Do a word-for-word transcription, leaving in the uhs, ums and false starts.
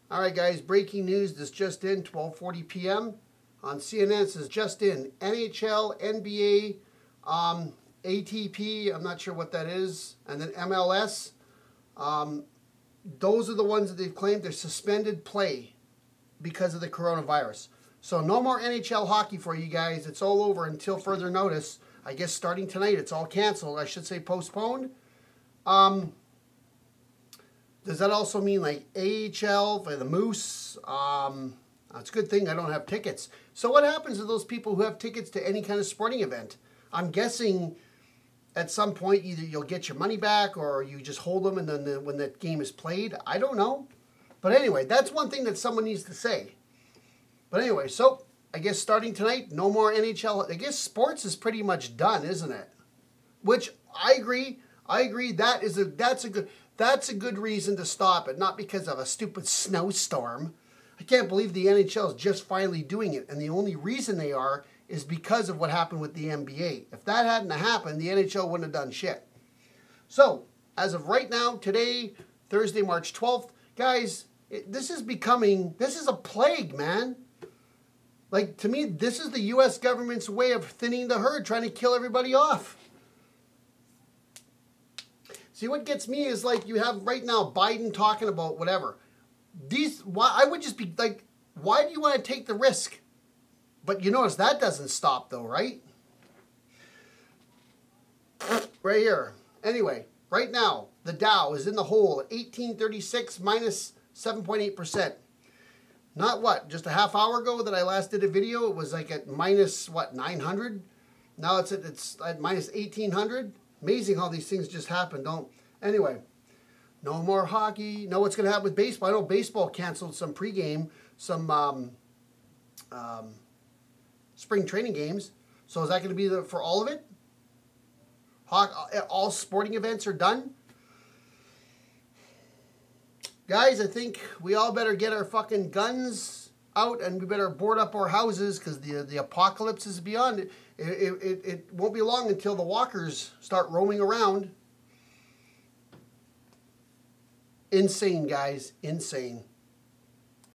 All right, guys, breaking news. This just in, twelve forty p m on C N N. This is just in. N H L, N B A, um, A T P, I'm not sure what that is, and then M L S. Um, those are the ones that they've claimed they're suspended play because of the coronavirus. So no more N H L hockey for you guys. It's all over until further notice. I guess starting tonight, it's all canceled. I should say postponed. Um... Does that also mean like A H L for the Moose? Um, it's a good thing I don't have tickets. So what happens to those people who have tickets to any kind of sporting event? I'm guessing at some point either you'll get your money back or you just hold them and then the, when that game is played. I don't know. But anyway, that's one thing that someone needs to say. But anyway, so I guess starting tonight, no more N H L. I guess sports is pretty much done, isn't it? Which I agree. I agree. That is a that's a good that's a good reason to stop it, not because of a stupid snowstorm. I can't believe the N H L is just finally doing it, and the only reason they are is because of what happened with the N B A. If that hadn't happened, the N H L wouldn't have done shit. So, as of right now, today, Thursday, March twelfth, guys, it, this is becoming, this is a plague, man. Like, to me, this is the U S government's way of thinning the herd, trying to kill everybody off. See, what gets me is like you have right now Biden talking about whatever. These, why I would just be like, why do you want to take the risk? But you notice that doesn't stop though, right? Right here. Anyway, right now, the Dow is in the hole at eighteen thirty-six minus seven point eight percent. Not what, just a half hour ago that I last did a video, it was like at minus, what, nine hundred? Now it's at, it's at minus eighteen hundred. Amazing how these things just happen, don't? Anyway, no more hockey. Know what's going to happen with baseball? I know baseball canceled some pregame, some um, um, spring training games. So is that going to be the, for all of it? All sporting events are done? Guys, I think we all better get our fucking guns out and we better board up our houses because the, the apocalypse is beyond it. It, it, it won't be long until the walkers start roaming around. Insane, guys. Insane.